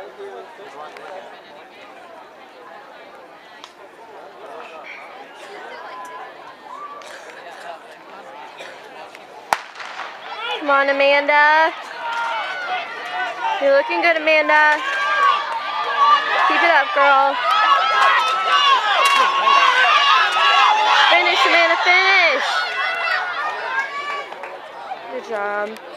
Come on, Amanda. You're looking good, Amanda. Keep it up, girl. Finish, Amanda, finish. Good job.